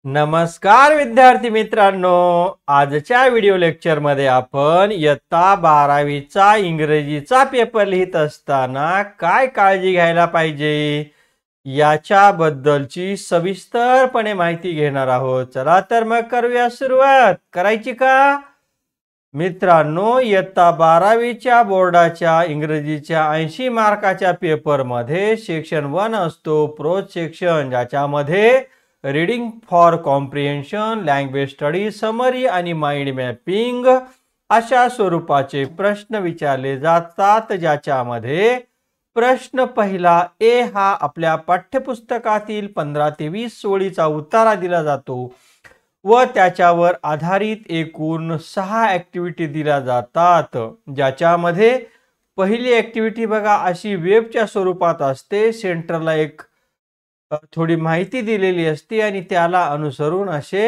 नमस्कार विद्यार्थी मित्रांनो, आजच्या व्हिडिओ लेक्चरमध्ये आपण इयत्ता 12वीचा इंग्रजीचा पेपर लिहित असताना काय काळजी घ्यायला पाहिजे याच्याबद्दलची सविस्तरपणे माहिती घेणार आहोत। चला तर मग करूया सुरुवात। करायची का मित्रांनो? इयत्ता 12वीच्या बोर्डाच्या इंग्रजीच्या 80 मार्काच्या पेपरमध्ये सेक्शन 1 असतो, प्रोज सेक्शन, ज्याच्यामध्ये reading for comprehension, language study, summary आणि माइंड मॅपिंग अशा स्वरूपाचे प्रश्न विचारले जातात, ज्याच्यामध्ये प्रश्न पहिला ए हा आपल्या पाठ्यपुस्तकातील 15 ते 20 ओळीचा उत्तर दिला जातो व त्याच्यावर आधारित एकूण 6 ऍक्टिव्हिटी दिल्या जातात, ज्याच्यामध्ये पहिली ऍक्टिव्हिटी बघा अशी वेबच्या स्वरूपात असते। सेंटरला एक थोडी माहिती दिलेली असते आणि त्याला अनुसरून असे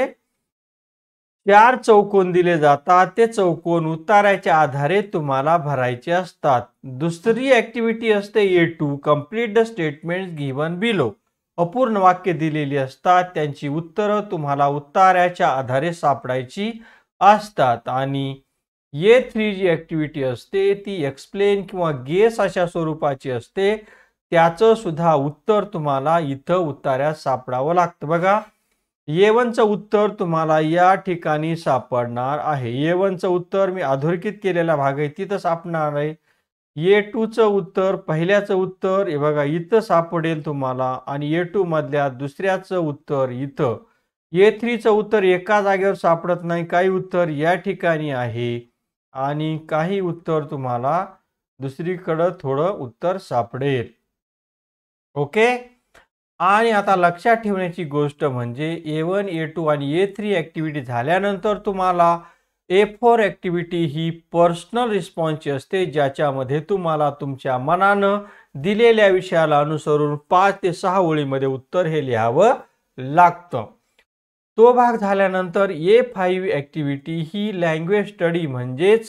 4 चौकोन दिले जातात। ते चौकोन उत्तराच्या आधारे तुम्हाला भरायचे असतात। दुसरी ऍक्टिव्हिटी असते A2, complete the statements given below. अपूर्ण वाक्य दिलेली असतात, त्यांची उत्तरे तुम्हाला उत्तराच्या आधारे सापडायची असतात। आणि A3 जी ऍक्टिव्हिटी असते ती एक्सप्लेन किंवा गेस अशा स्वरूपाची असते, त्याचं सुद्धा उत्तर तुम्हाला इथं उत्तरात सापडावं लागतं। बघा A1 चं उत्तर तुम्हाला या ठिकाणी सापडणार आहे। A1 चं उत्तर मी अधोरेखित केलेला भाग आहे तिथं सापडणार आहे। A2 चं उत्तर पहिल्याचं उत्तर हे बघा इथं सापडेल तुम्हाला, आणि A2 मधल्या दुसऱ्याचं उत्तर इथं। A3 चं उत्तर एका जागेवर सापडत नाही, काही उत्तर या ठिकाणी आहे आणि काही उत्तर तुम्हाला दुसरीकडे थोडं उत्तर सापडेल। ओके, आणि आता लक्षात ठेवण्याची गोष्ट म्हणजे A1, A2 आणि A3 ऍक्टिव्हिटी झाल्यानंतर तुम्हाला A4 ऍक्टिव्हिटी ही पर्सनल रिस्पॉन्सची असते, ज्याच्यामध्ये तुम्हाला तुमच्या मनानं दिलेल्या विषयाला अनुसरून 5 ते 6 ओळीमध्ये उत्तर हे लिहावं लागतं। तो भाग झाल्यानंतर A5 ऍक्टिव्हिटी ही लँग्वेज स्टडी म्हणजेच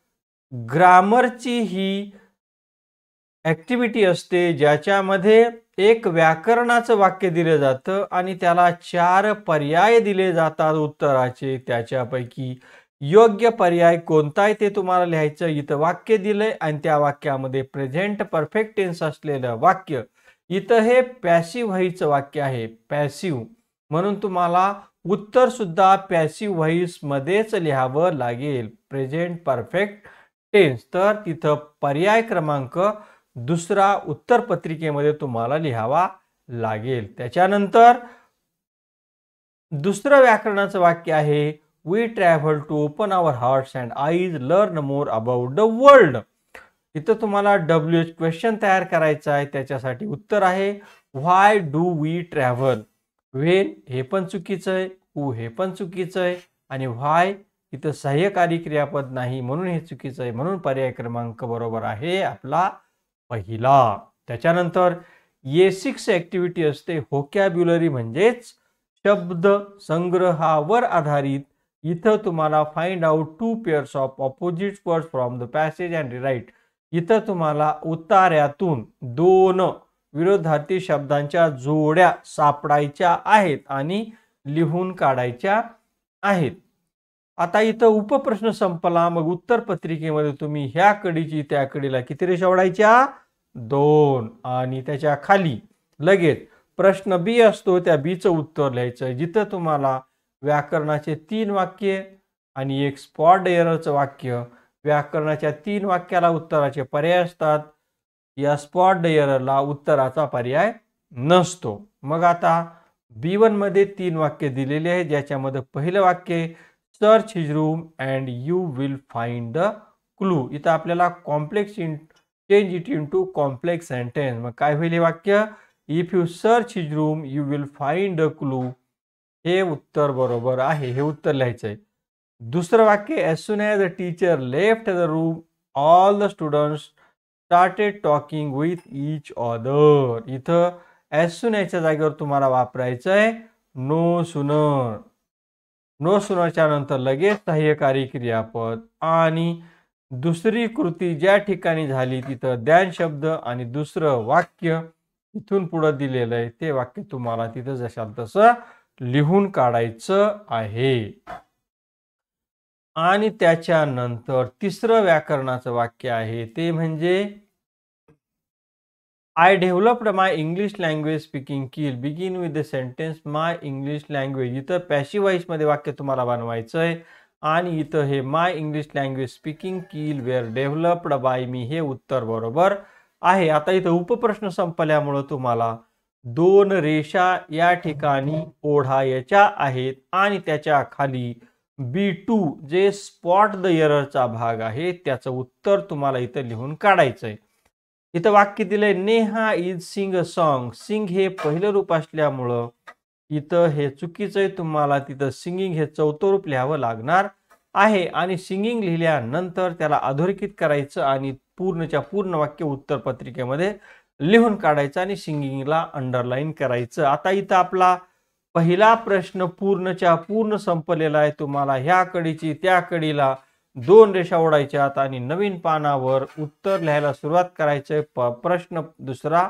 ग्रामरची ही ऍक्टिव्हिटी असते, ज्याच्यामध्ये एक व्याकरणाचं वाक्य दिले जातं आणि त्याला 4 पर्याय दिले जातात उत्तराचे। त्याच्यापैकी योग्य पर्याय कोणता आहे ते तुम्हाला लिहायचं। इथं वाक्य दिलंय आणि त्या वाक्यामध्ये प्रेझेंट परफेक्ट टेन्स असलेलं वाक्य, इथं हे पॅसिव्ह व्हॉइसचं वाक्य आहे, पॅसिव्ह, म्हणून तुम्हाला उत्तर सुद्धा पॅसिव्ह व्हॉइस मध्येच लिहावं लागेल, प्रेझेंट परफेक्ट टेन्स। तर तिथं पर्याय क्रमांक दुसरा उत्तर पत्रिकेमध्ये तुम्हाला लिहावा लागेल। त्याच्यानंतर दुसरं व्याकरणाचं वाक्य आहे, we travel to open our hearts and eyes, learn more about the world. इथं तुम्हाला WH क्वेश्चन तयार करायचा आहे, त्याच्यासाठी उत्तर आहे why do we travel. When हे पण चुकीचं आहे, हू हे पण चुकीचं आहे, आणि व्हाय इथं सहाय्यकारी क्रियापद नाही म्हणून हे चुकीचं आहे, म्हणून पर्याय क्रमांक बरोबर आहे आपला पहिला। त्याच्यानंतर A6 ऍक्टिव्हिटी असते व्होकॅब्युलरी म्हणजेच शब्द संग्रहावर आधारित। इथं तुम्हाला find out 2 pairs of opposite words from the passage and rewrite. इथं तुम्हाला उत्तरातून 2 विरोधार्थी शब्दांच्या जोड्या सापडायच्या आहेत आणि लिहून काढायच्या आहेत। आता इथं उपप्रश्न संपला, मग उत्तर पत्रिकेमध्ये तुम्ही ह्या कडीची त्या कडीला किती रेषा ओढायच्या? 2, आणि त्याच्या खाली लगेच प्रश्न B असतो, त्या B चं उत्तर लिहायचं, जिथं तुम्हाला व्याकरणाचे 3 वाक्य आणि एक स्पॉट एररचं वाक्य। व्याकरणाच्या 3 वाक्याला उत्तराचे पर्याय असतात, या स्पॉट एररला उत्तराचा पर्याय नसतो। मग आता B1 मध्ये 3 वाक्य दिलेले आहेत, ज्याच्यामध्ये पहिलं वाक्य search his room and you will find the clue. इथं आपल्याला complex change it into complex sentence. मग काय होईल हे वाक्य? If you search his room you will find the clue. हे उत्तर बरोबर आहे, हे उत्तर लिहायचं आहे। दुसरं वाक्य as soon as the teacher left the room all the students started talking with each other. इथं ॲज सून याच्या जागेवर तुम्हाला वापरायचं आहे नो सूनर। नो सूनरच्या नंतर लगेच सहाय्यकारी क्रियापद, आणि दुसरी कृती ज्या ठिकाणी झाली तिथं द्यान शब्द, आणि दुसरं वाक्य इथून पुढे दिलेलं आहे ते वाक्य तुम्हाला तिथं जशाल तसं लिहून काढायचं आहे. आणि त्याच्यानंतर तिसरं व्याकरणाचं वाक्य आहे ते म्हणजे I developed my English language speaking skill begin with the sentence my English language. इथं पॅसिव्ह व्हॉइस मध्ये वाक्य तुम्हाला बनवायचं आहे आणि इथं हे my English language speaking skill were developed by me हे उत्तर बरोबर आहे. आता इथं उपप्रश्न संपल्यामुळं तुम्हाला 2 रेषा या ठिकाणी ओढायच्या आहेत आणि त्याच्या खाली B2 जे स्पॉट द एररचा भाग आहे त्याचं उत्तर तुम्हाला इथं लिहून काढायचंय. इथं वाक्य दिलंय Neha is sing a song. Sing हे पहिलं रूप असल्यामुळं इथं हे चुकीचं आहे. तुम्हाला तिथं सिंगिंग हे चौथं रूप लिहावं लागणार आहे आणि सिंगिंग लिहिल्यानंतर त्याला अधोरेखित करायचं आणि पूर्णच्या पूर्ण वाक्य उत्तर पत्रिकेमध्ये लिहून काढायचं आणि सिंगिंगला अंडरलाईन करायचं. आता इथं आपला पहिला प्रश्न पूर्णच्या पूर्ण संपलेला आहे. तुम्हाला ह्या कडीची त्या कडीला 2 रेषा ओढायच्यात आणि नवीन पानावर उत्तर लिहायला सुरुवात करायचंय. प्रश्न दुसरा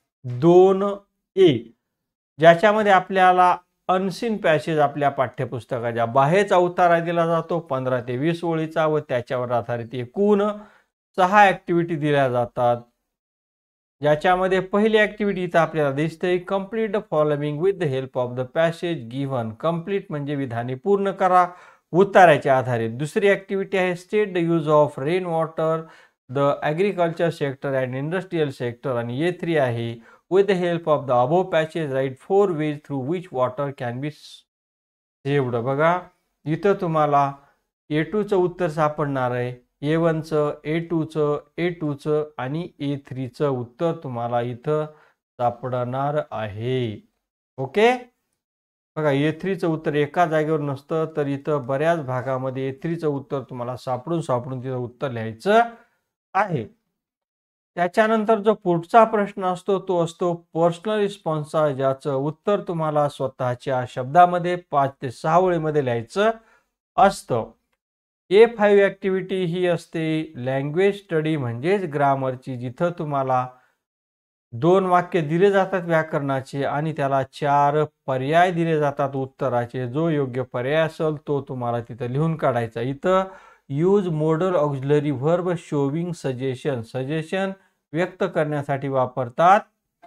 2A ज्याच्यामध्ये आपल्याला अनसीन पॅसेज आपल्या पाठ्यपुस्तकाच्या बाहेरचा उतारा दिला जातो 15 ते 20 ओळीचा व त्याच्यावर आधारित एकूण 6 ऍक्टिव्हिटी दिल्या जातात. ज्याच्यामध्ये पहिली ऍक्टिव्हिटी इथं आपल्याला दिसते complete the following with the help of the passage given. Complete म्हणजे विधाने पूर्ण करा उतार्याच्या आधारे. दुसरी ऍक्टिव्हिटी आहे state the use of rain water the agriculture sector and industrial sector आणि A3 आहे with the help of the above passage write 4 ways through which water can be saved. बघा इथं तुम्हाला A2चं उत्तर सापडणार आहे. A1चं, A2चं, A2चं आणि A3चं उत्तर तुम्हाला इथं सापडणार आहे. ओके बघा A3चं उत्तर एका जागेवर नसतं तर इथं बऱ्याच भागामध्ये A3चं उत्तर तुम्हाला सापडून तिथं उत्तर लिहायचं आहे. त्याच्यानंतर जो पुढचा प्रश्न असतो तो असतो पर्सनल रिस्पॉन्सचा ज्याचं उत्तर तुम्हाला स्वतःच्या शब्दामध्ये 5 ते 6 ओळीमध्ये लिहायचं असतं. A5 ऍक्टिव्हिटी ही असते लँग्वेज स्टडी म्हणजेच ग्रामरची जिथं तुम्हाला 2 वाक्य दिले जातात व्याकरणाचे आणि त्याला 4 पर्याय दिले जातात उत्तराचे. जो योग्य पर्याय असेल तो तुम्हाला तिथं लिहून काढायचा. इथं use modal auxiliary verb showing suggestion. Suggestion व्यक्त करण्यासाठी वापरतात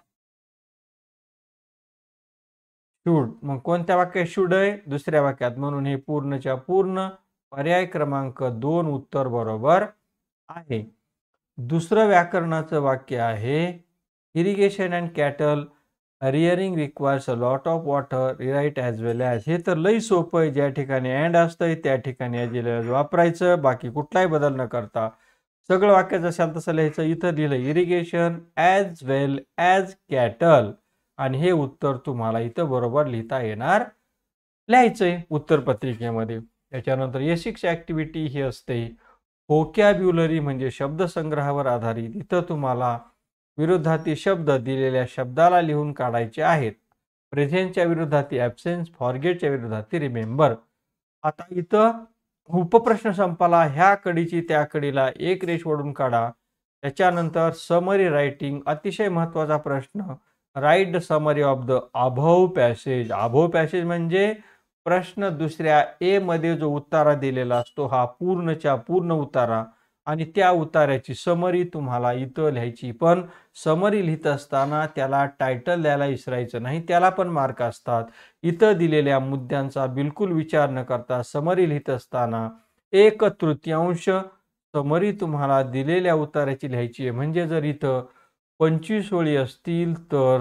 शुड. मग कोणत्या वाक्यात शुड आहे? दुसऱ्या वाक्यात. म्हणून हे पूर्णच्या पूर्ण पर्याय क्रमांक 2 उत्तर बरोबर आहे. दुसरं व्याकरणाचं वाक्य आहे irrigation and cattle rearing requires a lot of water rewrite as well as. हे तर लई सोपं आहे. ज्या ठिकाणी अँड असतंय त्या ठिकाणी ॲज वेल ॲज वापरायचं. बाकी कुठलाही बदल न करता सगळं वाक्य जसं तसं लिहायचं. इथं लिहिलं irrigation as well as cattle आणि हे उत्तर तुम्हाला इथं बरोबर लिहिता येणार लिहायचंय उत्तर पत्रिकेमध्ये. त्याच्यानंतर A6 ऍक्टिव्हिटी ही असते व्होकॅब्युलरी म्हणजे शब्दसंग्रहावर आधारित. इथं तुम्हाला विरोधार्थी शब्द दिलेल्या शब्दाला लिहून काढायचे आहेत. प्रेझेंटच्या विरोधार्थी ॲब्सेन्स, फॉरगेटच्या विरोधार्थी रिमेंबर. आता इथं उपप्रश्न संपला. ह्या कडीची त्या कडीला 1 रेष ओढून काढा. त्याच्यानंतर समरी रायटिंग अतिशय महत्त्वाचा प्रश्न. Write the summary of the above passage. Above passage म्हणजे प्रश्न दुसऱ्या A मध्ये जो उतारा दिलेला असतो हा पूर्णच्या पूर्ण उतारा आणि त्या उतार्याची समरी तुम्हाला इथं लिहायची. पण समरी लिहित असताना त्याला टायटल द्यायला विसरायचं नाही. त्याला पण मार्क असतात. इथं दिलेल्या मुद्द्यांचा बिलकुल विचार न करता समरी लिहित असताना 1/3 समरी तुम्हाला दिलेल्या उतार्याची लिहायची आहे. म्हणजे जर इथं 25 ओळी असतील तर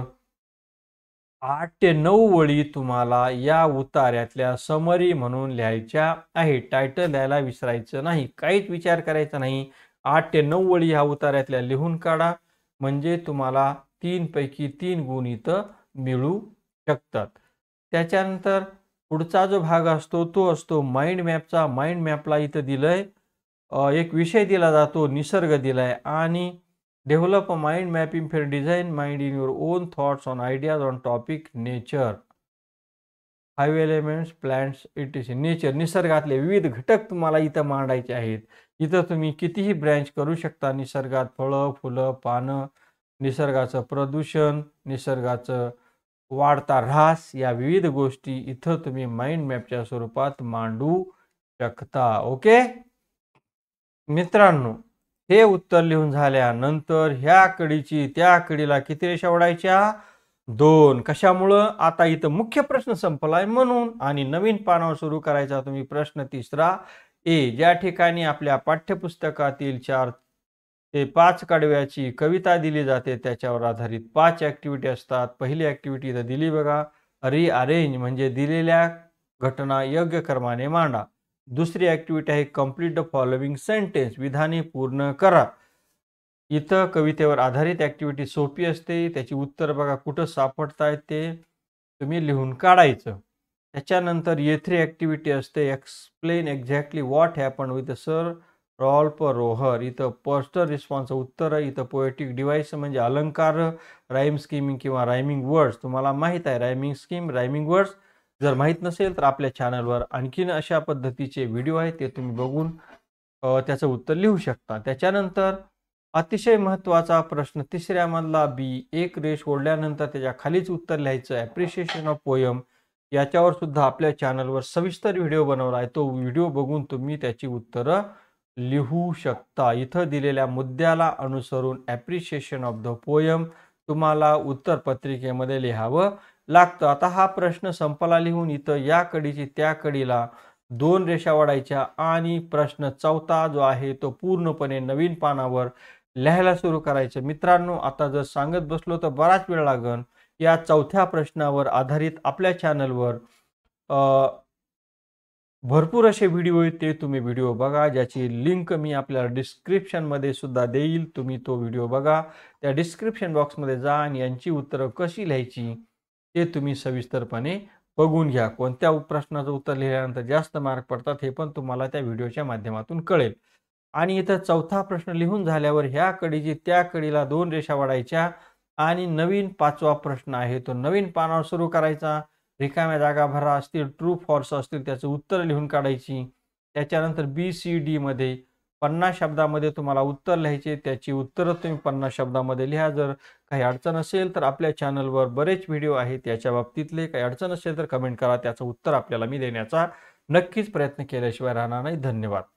8 ते 9 ओळी तुम्हाला या उतार्यातल्या समरी म्हणून लिहायच्या आहे. टायटल द्यायला विसरायचं नाही. काहीच विचार करायचा नाही. 8 ते 9 ओळी ह्या उतार्यातल्या लिहून काढा. म्हणजे तुम्हाला 3 पैकी 3 गुण इथं मिळू शकतात. त्याच्यानंतर पुढचा जो भाग असतो तो असतो माइंड मॅपचा. माइंड मॅपला इथं दिलंय एक विषय दिला जातो निसर्ग दिलाय आणि develop a mind mapping for design mind in your own thoughts on ideas on topic nature. 5 elements plants it is nature. निसर्गातले विविध घटक तुम्हाला इथं मांडायचे आहेत. इथं तुम्ही कितीही ब्रँच करू शकता. निसर्गात फळं, फुलं, पानं, निसर्गाचं प्रदूषण, निसर्गाचं वाढता ऱ्हास या विविध गोष्टी इथं तुम्ही माइंड मॅपच्या स्वरूपात मांडू शकता. ओके मित्रांनो, हे उत्तर लिहून झाल्यानंतर ह्या कडीची त्या कडीला किती रेषा ओढायच्या? 2. कशामुळं? आता इथं मुख्य प्रश्न संपलाय म्हणून. आणि नवीन पानावर सुरू करायचा तुम्ही प्रश्न तिसरा ए. ज्या ठिकाणी आपल्या पाठ्यपुस्तकातील 4 ते 5 कडव्याची कविता दिली जाते त्याच्यावर आधारित 5 ऍक्टिव्हिटी असतात. पहिली ऍक्टिव्हिटी इथं दिली बघा, रिअरेंज म्हणजे दिलेल्या घटना योग्य क्रमाने मांडा. दुसरी ऍक्टिव्हिटी आहे कंप्लीट द फॉलोइंग सेंटेन्स, विधाने पूर्ण करा. इथं कवितेवर आधारित ऍक्टिव्हिटी सोपी असते, त्याची उत्तर बघा कुठं सापडतायत ते तुम्ही लिहून काढायचं. त्याच्यानंतर E3 ऍक्टिव्हिटी असते, explain exactly what happen with sir Rolf Rohr. इथं पर्सनल रिस्पॉन्स उत्तर. इथं पोएटिक डिव्हाइस म्हणजे अलंकार, राईम स्कीमिंग किंवा रायमिंग वर्ड्स. तुम्हाला माहीत आहे रायमिंग स्कीम, रायमिंग वर्ड्स. जर माहीत नसेल तर आपल्या चॅनलवर आणखीन अशा पद्धतीचे व्हिडिओ आहेत, ते तुम्ही बघून त्याचं उत्तर लिहू शकता. त्याच्यानंतर अतिशय महत्त्वाचा प्रश्न तिसऱ्यामधला बी. एक रेष ओढल्यानंतर त्याच्या खालीच उत्तर लिहायचं. ॲप्रिशिएशन ऑफ पोयम याच्यावर सुद्धा आपल्या चॅनलवर सविस्तर व्हिडिओ बनवला आहे. तो व्हिडिओ बघून तुम्ही त्याची उत्तरं लिहू शकता. इथं दिलेल्या मुद्द्याला अनुसरून ॲप्रिशिएशन ऑफ द पोयम तुम्हाला उत्तरपत्रिकेमध्ये लिहावं लागतं. आता हा प्रश्न संपला लिहून. इथं या कडीची त्या कडीला 2 रेषा ओढायच्या आणि प्रश्न चौथा जो आहे तो पूर्णपणे नवीन पानावर लिहायला सुरू करायचं. मित्रांनो, आता जर सांगत बसलो तर बराच वेळ लागेल. या चौथ्या प्रश्नावर आधारित आपल्या चॅनलवर भरपूर असे व्हिडिओ आहेत, ते तुम्ही व्हिडिओ बघा, ज्याची लिंक मी आपल्याला डिस्क्रिप्शनमध्ये सुद्धा देईल. तुम्ही तो व्हिडिओ बघा. त्या डिस्क्रिप्शन बॉक्समध्ये जा आणि यांची उत्तरं कशी लिहायची ते तुम्ही सविस्तरपणे बघून घ्या. कोणत्या प्रश्नाचं उत्तर लिहिल्यानंतर जास्त मार्क पडतात हे पण तुम्हाला त्या व्हिडिओच्या माध्यमातून कळेल. आणि इथं चौथा प्रश्न लिहून झाल्यावर ह्या कडीची त्या कडीला 2 रेषा ओढायच्या आणि नवीन 5वा प्रश्न आहे तो नवीन पानावर सुरू करायचा. रिकाम्या जागा भरा असतील, ट्रू फॉल्स असतील, त्याचं उत्तर लिहून काढायची. त्याच्यानंतर BCD मध्ये 50 शब्दामध्ये तुम्हाला उत्तर लिहायचे. त्याची उत्तरं तुम्ही 50 शब्दामध्ये लिहा. जर काही अडचण असेल तर आपल्या चॅनलवर बरेच व्हिडिओ आहेत याच्या बाबतीतले. काही अडचण असेल तर कमेंट करा, त्याचं उत्तर आपल्याला मी देण्याचा नक्कीच प्रयत्न केल्याशिवाय राहणार नाही. धन्यवाद.